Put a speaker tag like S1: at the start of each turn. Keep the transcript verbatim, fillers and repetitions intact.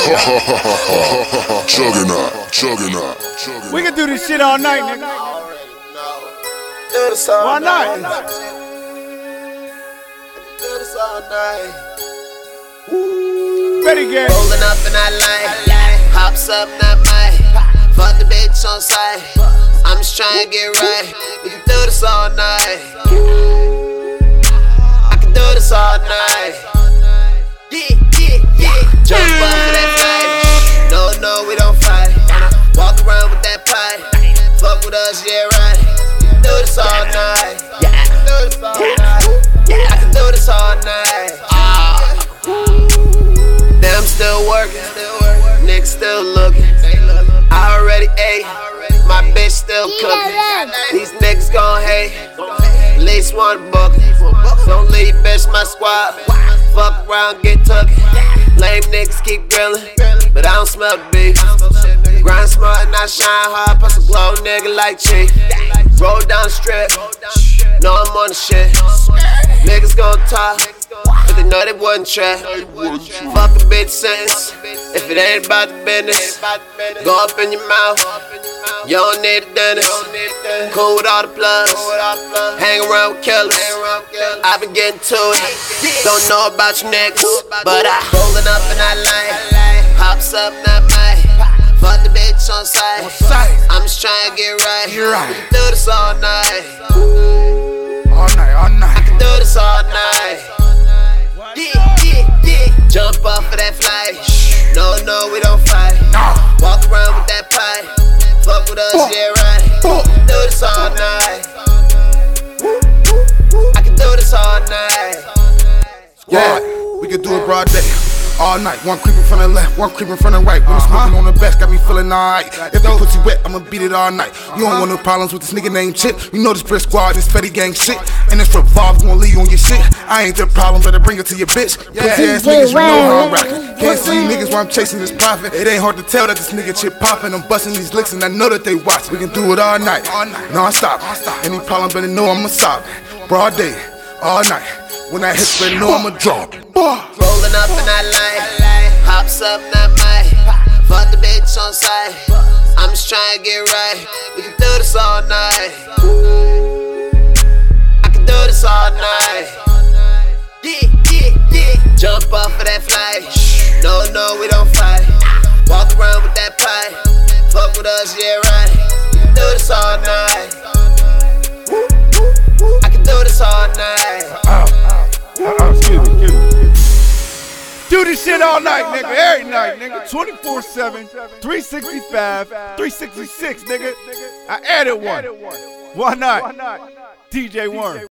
S1: Juggernaut, juggernaut,
S2: We can do this shit all night, nigga. Why not? Ready, gang.
S3: Rolling up in that line, hops up that mic. Fuck the bitch on sight. I'm just trying to get right. We can do this all night. I can do this all night. Yeah, yeah, yeah. Jump up for that flight. No, no, we don't fight. Walk around with that pipe. Fuck with us, yeah, right. Do this all night. Yeah, I can do this all night. Yeah, I can do this all night. Damn, I'm still working. Niggas still looking. I already ate. My bitch still cooking. These niggas gon' hate. At least one book. Don't leave, bitch, my squad. Fuck around, get took. Lame niggas keep grillin', but I don't smell the beef. Grind smart and I shine hard. Plus a glow nigga like Chi. Roll down the strip. Know I'm on the shit. Niggas gon' talk, but they know they wouldn't try. Fuck a bitch sentence. If it ain't about the business, go up in your mouth. You don't need a dentist. Cool with all the plugs. Hang around with killers. I been getting to it. Don't know about you niggas, but I rollin' up in that line. Hops up that mic. Fuck the bitch on sight. I'm just trying to get right. We can do this all night.
S2: All night, all night.
S3: I can do this all night. Yeah, yeah, yeah. Jump off of that flight. No, no, we don't fight. Walk around with that pipe. Fuck with us, yeah, right. Do this all night. I can do this all night.
S4: Yeah, we can do it broad day. All night, one creepin' from the left, one creepin' from the right. When I'm smoking on the best, got me feeling alright. If the pussy wet, I'ma beat it all night. You don't want no problems with this nigga named Chip. You know this brick squad, this petty gang shit. And this revolve gon' leave you on your shit. I ain't the problem, better bring it to your bitch. Pussy ass niggas, you know how I'm rockin'. Can't see you niggas while I'm chasing this profit. It ain't hard to tell that this nigga Chip poppin'. I'm bustin' these licks and I know that they watch. We can do it all night, non-stop. Any problem, better know I'ma solve it. Broad day, all night. When I hit, better know I'ma drop.
S3: Rolling up in that line. Hops up that mic. Fuck the bitch on sight. I'm just trying to get right. We can do this all night. I can do this all night. Yeah, yeah, yeah. Jump off of that flight. No, no, we don't fight. Walk around with that pipe. Fuck with us, yeah, right. Do this all night. I can do this all night.
S2: Uh, uh, excuse me, excuse me. Do this shit all night, nigga. Every night, nigga. twenty-four seven, three sixty-five, three sixty-six, nigga. I added one. Why not? D J Worm.